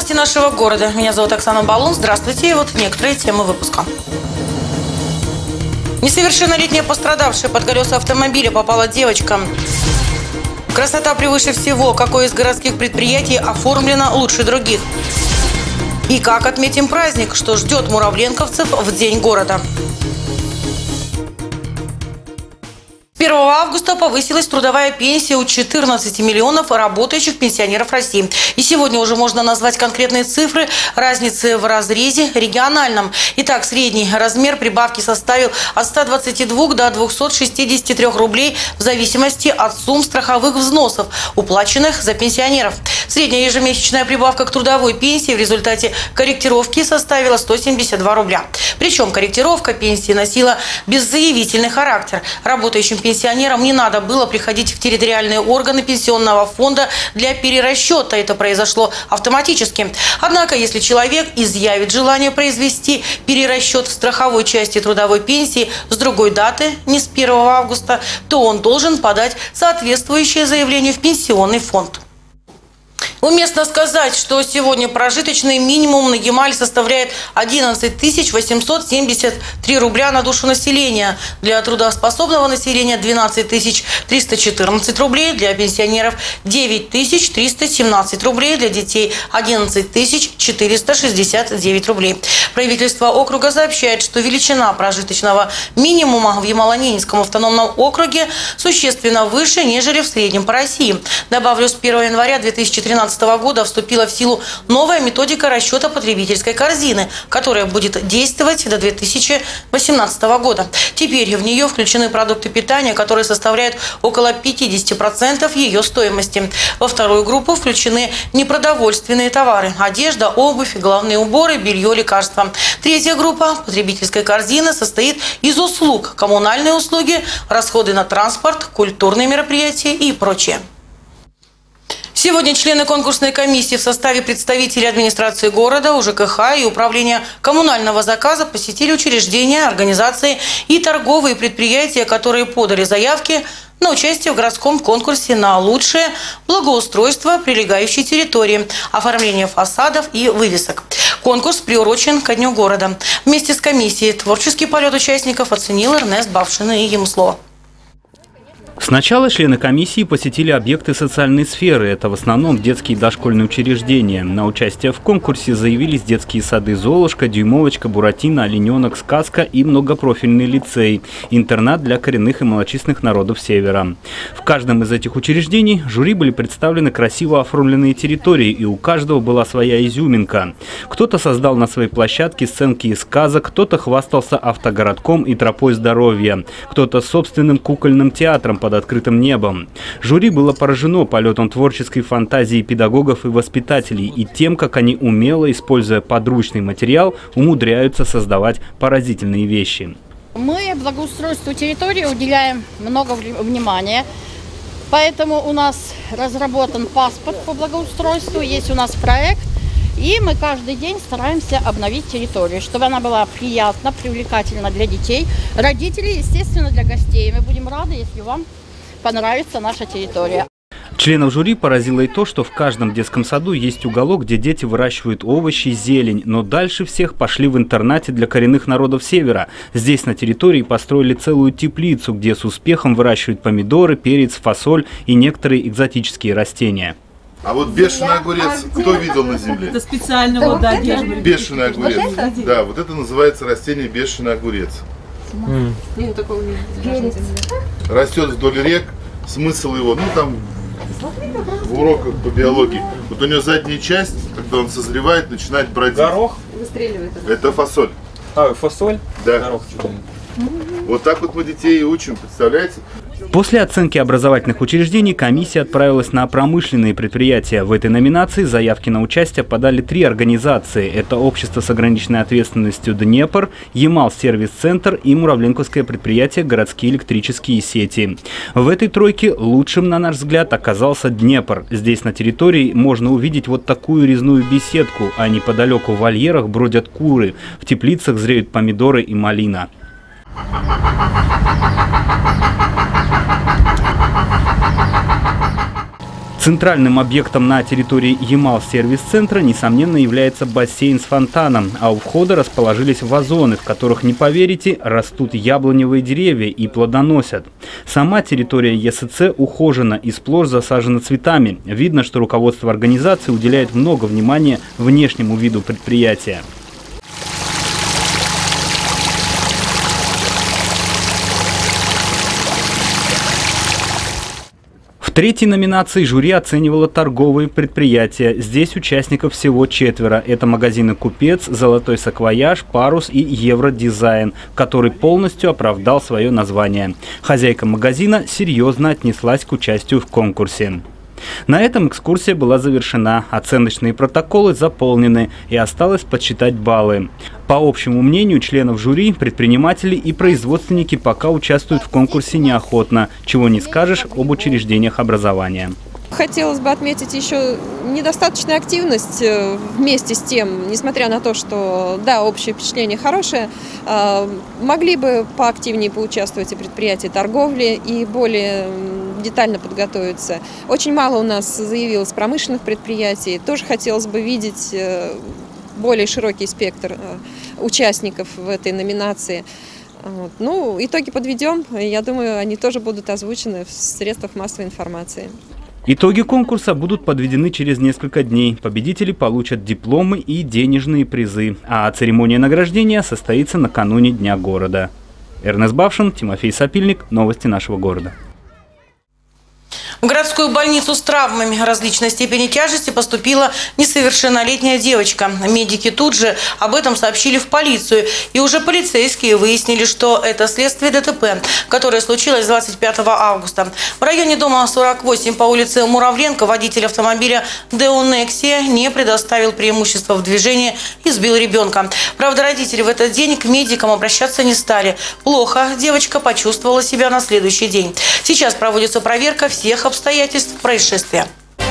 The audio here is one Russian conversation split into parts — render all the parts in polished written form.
Новости нашего города. Меня зовут Оксана Балун. Здравствуйте. И вот некоторые темы выпуска. Несовершеннолетняя пострадавшая, под колеса автомобиля попала девочка. Красота превыше всего. Какое из городских предприятий оформлено лучше других? И как отметим праздник, что ждет муравленковцев в День города? 1 августа повысилась трудовая пенсия у 14 миллионов работающих пенсионеров России. И сегодня уже можно назвать конкретные цифры разницы в разрезе региональном. Итак, средний размер прибавки составил от 122 до 263 рублей в зависимости от сумм страховых взносов, уплаченных за пенсионеров. Средняя ежемесячная прибавка к трудовой пенсии в результате корректировки составила 172 рубля. Причем корректировка пенсии носила беззаявительный характер. Работающим пенсионерам не надо было приходить в территориальные органы пенсионного фонда для перерасчета. Это произошло автоматически. Однако, если человек изъявит желание произвести перерасчет страховой части трудовой пенсии с другой даты, не с 1 августа, то он должен подать соответствующее заявление в пенсионный фонд. Уместно сказать, что сегодня прожиточный минимум на Ямале составляет 11 873 рубля на душу населения. Для трудоспособного населения 12 314 рублей, для пенсионеров 9 317 рублей, для детей 11 469 рублей. Правительство округа сообщает, что величина прожиточного минимума в Ямало-Ненецком автономном округе существенно выше, нежели в среднем по России. Добавлю, с 1 января 2013 года вступила в силу новая методика расчета потребительской корзины, которая будет действовать до 2018 года. Теперь в нее включены продукты питания, которые составляют около 50% ее стоимости. Во вторую группу включены непродовольственные товары – одежда, обувь, головные уборы, белье, лекарства. Третья группа потребительской корзины состоит из услуг – коммунальные услуги, расходы на транспорт, культурные мероприятия и прочее. Сегодня члены конкурсной комиссии в составе представителей администрации города, УЖКХ и управления коммунального заказа посетили учреждения, организации и торговые предприятия, которые подали заявки на участие в городском конкурсе на лучшее благоустройство прилегающей территории, оформление фасадов и вывесок. Конкурс приурочен ко Дню города. Вместе с комиссией творческий полет участников оценил Эрнест Бавшин, и ему слово. Сначала члены комиссии посетили объекты социальной сферы. Это в основном детские и дошкольные учреждения. На участие в конкурсе заявились детские сады «Золушка», «Дюймовочка», «Буратино», «Олененок», «Сказка» и многопрофильный лицей, интернат для коренных и малочисленных народов Севера. В каждом из этих учреждений жюри были представлены красиво оформленные территории, и у каждого была своя изюминка. Кто-то создал на своей площадке сценки из сказок, кто-то хвастался автогородком и тропой здоровья, кто-то собственным кукольным театром под открытым небом. Жюри было поражено полетом творческой фантазии педагогов и воспитателей и тем, как они умело, используя подручный материал, умудряются создавать поразительные вещи. Мы благоустройству территории уделяем много внимания, поэтому у нас разработан паспорт по благоустройству, есть у нас проект, и мы каждый день стараемся обновить территорию, чтобы она была приятна, привлекательна для детей, родителей, естественно, для гостей. Мы будем рады, если вам понравится наша территория. Членов жюри поразило и то, что в каждом детском саду есть уголок, где дети выращивают овощи, зелень. Но дальше всех пошли в интернате для коренных народов Севера. Здесь на территории построили целую теплицу, где с успехом выращивают помидоры, перец, фасоль и некоторые экзотические растения. А вот бешеный огурец, кто видел на земле? Это специально вот, да, бешеный огурец. Да, вот это называется растение бешеный огурец. Растет вдоль рек. Смысл его, ну там в уроках по биологии. Вот у него задняя часть, когда он созревает, начинает бродить. Горох? Это фасоль. А, фасоль? Да. Горох. Вот так вот мы детей и учим, представляете? После оценки образовательных учреждений комиссия отправилась на промышленные предприятия. В этой номинации заявки на участие подали 3 организации. Это Общество с ограниченной ответственностью «Днепр», Ямал-сервис-центр и муравленковское предприятие «Городские электрические сети». В этой тройке лучшим, на наш взгляд, оказался Днепр. Здесь на территории можно увидеть вот такую резную беседку, а неподалеку в вольерах бродят куры. В теплицах зреют помидоры и малина. Центральным объектом на территории Ямал-сервис-центра, несомненно, является бассейн с фонтаном, а у входа расположились вазоны, в которых, не поверите, растут яблоневые деревья и плодоносят. Сама территория ЕСЦ ухожена и сплошь засажена цветами. Видно, что руководство организации уделяет много внимания внешнему виду предприятия. В третьей номинации жюри оценивало торговые предприятия. Здесь участников всего 4. Это магазины «Купец», «Золотой саквояж», «Парус» и «Евродизайн», который полностью оправдал свое название. Хозяйка магазина серьезно отнеслась к участию в конкурсе. На этом экскурсия была завершена, оценочные протоколы заполнены и осталось подсчитать баллы. По общему мнению членов жюри, предприниматели и производственники пока участвуют в конкурсе неохотно, чего не скажешь об учреждениях образования. Хотелось бы отметить еще недостаточную активность вместе с тем, несмотря на то, что, да, общее впечатление хорошее, могли бы поактивнее поучаствовать и предприятия торговли, и более детально подготовиться. Очень мало у нас заявилось промышленных предприятий, тоже хотелось бы видеть более широкий спектр участников в этой номинации. Вот. Ну, итоги подведем, я думаю, они тоже будут озвучены в средствах массовой информации. Итоги конкурса будут подведены через несколько дней. Победители получат дипломы и денежные призы, а церемония награждения состоится накануне Дня города. Эрнест Бавшин, Тимофей Сапильник. Новости нашего города. В городскую больницу с травмами различной степени тяжести поступила несовершеннолетняя девочка. Медики тут же об этом сообщили в полицию. И уже полицейские выяснили, что это следствие ДТП, которое случилось 25 августа. В районе дома 48 по улице Муравленко водитель автомобиля Део Нексия не предоставил преимущества в движении и сбил ребенка. Правда, родители в этот день к медикам обращаться не стали. Плохо девочка почувствовала себя на следующий день. Сейчас проводится проверка всех обстоятельств происшествия.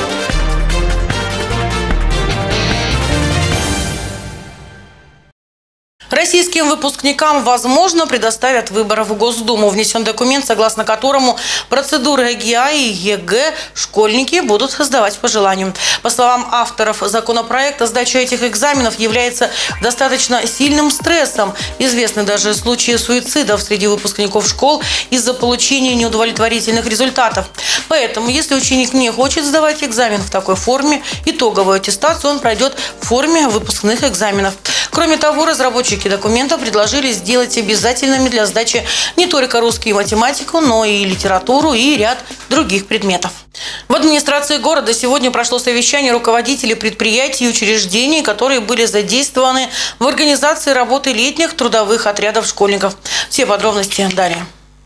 Российским выпускникам, возможно, предоставят выбор в Госдуму. Внесен документ, согласно которому процедуры ЕГЭ и ЕГЭ школьники будут сдавать по желанию. По словам авторов законопроекта, сдача этих экзаменов является достаточно сильным стрессом. Известны даже случаи суицидов среди выпускников школ из-за получения неудовлетворительных результатов. Поэтому, если ученик не хочет сдавать экзамен в такой форме, итоговую аттестацию он пройдет в форме выпускных экзаменов. Кроме того, разработчики документа предложили сделать обязательными для сдачи не только русский и математику, но и литературу и ряд других предметов. В администрации города сегодня прошло совещание руководителей предприятий и учреждений, которые были задействованы в организации работы летних трудовых отрядов школьников. Все подробности далее.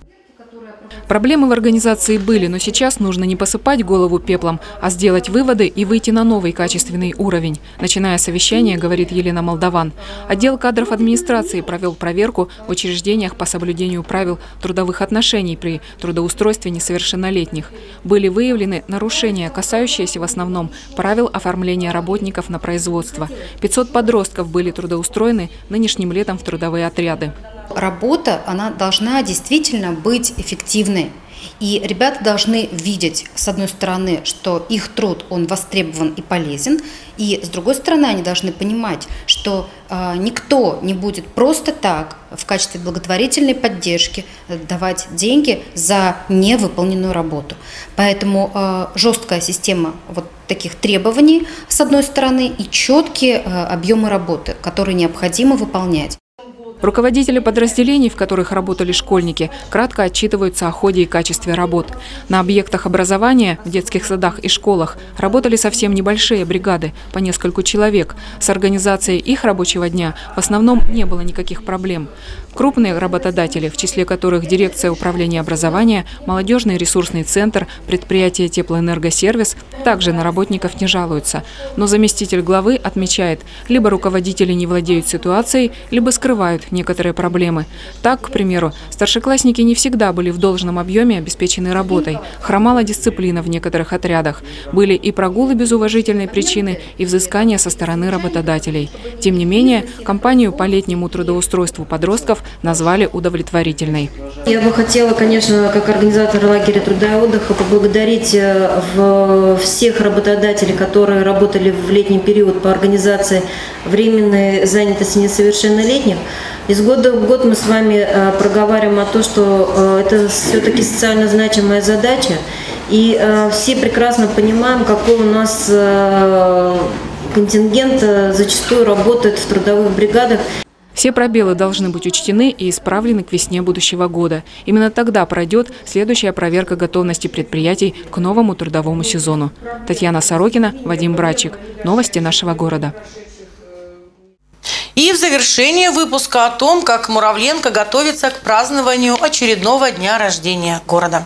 Проблемы в организации были, но сейчас нужно не посыпать голову пеплом, а сделать выводы и выйти на новый качественный уровень. Начиная совещание, говорит Елена Молдаван. Отдел кадров администрации провел проверку в учреждениях по соблюдению правил трудовых отношений при трудоустройстве несовершеннолетних. Были выявлены нарушения, касающиеся в основном правил оформления работников на производство. 500 подростков были трудоустроены нынешним летом в трудовые отряды. Работа, она должна действительно быть эффективной. И ребята должны видеть, с одной стороны, что их труд, он востребован и полезен, и с другой стороны, они должны понимать, что никто не будет просто так в качестве благотворительной поддержки давать деньги за невыполненную работу. Поэтому жесткая система вот таких требований, с одной стороны, и четкие объемы работы, которые необходимо выполнять. Руководители подразделений, в которых работали школьники, кратко отчитываются о ходе и качестве работ. На объектах образования, в детских садах и школах работали совсем небольшие бригады, по нескольку человек. С организацией их рабочего дня в основном не было никаких проблем. Крупные работодатели, в числе которых дирекция управления образования, молодежный ресурсный центр, предприятие «Теплоэнергосервис», также на работников не жалуются. Но заместитель главы отмечает, либо руководители не владеют ситуацией, либо скрывают них некоторые проблемы. Так, к примеру, старшеклассники не всегда были в должном объеме обеспечены работой. Хромала дисциплина в некоторых отрядах. Были и прогулы без уважительной причины, и взыскания со стороны работодателей. Тем не менее, кампанию по летнему трудоустройству подростков назвали удовлетворительной. Я бы хотела, конечно, как организатор лагеря труда и отдыха, поблагодарить всех работодателей, которые работали в летний период по организации временной занятости несовершеннолетних. Из года в год мы с вами проговариваем о том, что это все-таки социально значимая задача. И все прекрасно понимаем, какой у нас контингент зачастую работает в трудовых бригадах. Все пробелы должны быть учтены и исправлены к весне будущего года. Именно тогда пройдет следующая проверка готовности предприятий к новому трудовому сезону. Татьяна Сорокина, Вадим Братчик. Новости нашего города. И в завершение выпуска о том, как Муравленко готовится к празднованию очередного дня рождения города.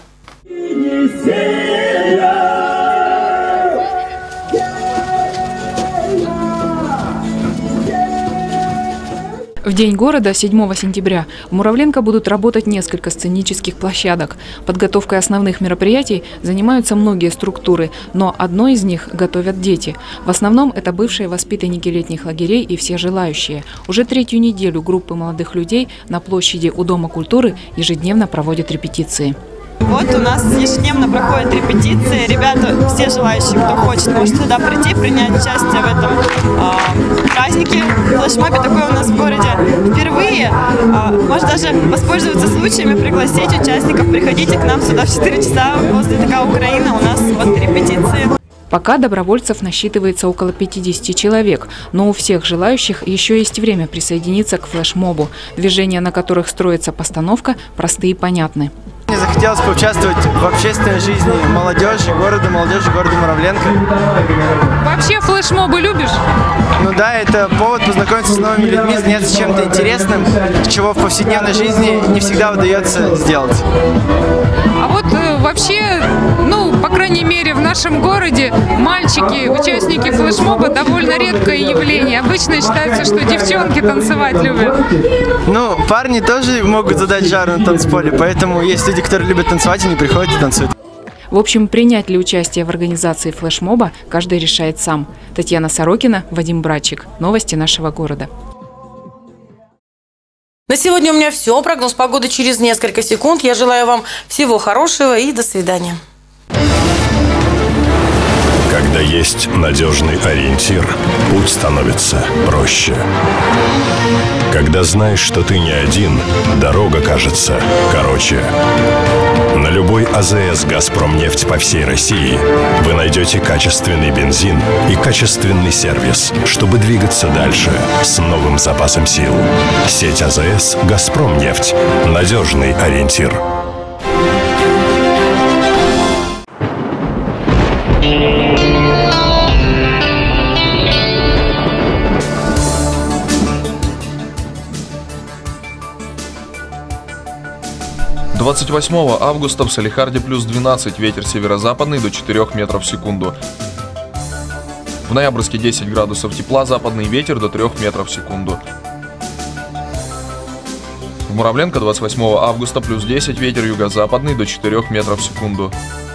В День города, 7 сентября, в Муравленко будут работать несколько сценических площадок. Подготовкой основных мероприятий занимаются многие структуры, но одной из них готовят дети. В основном это бывшие воспитанники летних лагерей и все желающие. Уже 3-ю неделю группы молодых людей на площади у Дома культуры ежедневно проводят репетиции. Вот у нас ежедневно проходят репетиции. Ребята, все желающие, кто хочет, может туда прийти, принять участие в этом празднике. Флешмобе такой у нас в городе впервые. Может даже воспользоваться случаем и пригласить участников. Приходите к нам сюда в 4 часа возле ТК Украина. У нас вот репетиции. Пока добровольцев насчитывается около 50 человек, но у всех желающих еще есть время присоединиться к флешмобу. Движения, на которых строится постановка, простые и понятны. Мне захотелось поучаствовать в общественной жизни молодежи города Муравленко. Вообще флешмобы любишь? Ну да, это повод познакомиться с новыми людьми, заняться чем-то интересным, чего в повседневной жизни не всегда удается сделать. А вот вообще, по крайней мере, в нашем городе мальчики, участники флешмоба, довольно редкое явление. Обычно считается, что девчонки танцевать любят. Ну, парни тоже могут задать жару на танцполе, поэтому есть люди, которые любят танцевать, и не приходят и танцуют. В общем, принять ли участие в организации флешмоба каждый решает сам. Татьяна Сорокина, Вадим Братчик. Новости нашего города. На сегодня у меня все. Прогноз погоды через несколько секунд. Я желаю вам всего хорошего и до свидания. Когда есть надежный ориентир, путь становится проще. Когда знаешь, что ты не один, дорога кажется короче. На любой АЗС «Газпромнефть» по всей России вы найдете качественный бензин и качественный сервис, чтобы двигаться дальше с новым запасом сил. Сеть АЗС «Газпромнефть» – надежный ориентир. – 28 августа в Салехарде плюс 12, ветер северо-западный до 4 метров в секунду. В Ноябрьске 10 градусов тепла, западный ветер до 3 метров в секунду. В Муравленко 28 августа плюс 10, ветер юго-западный до 4 метров в секунду.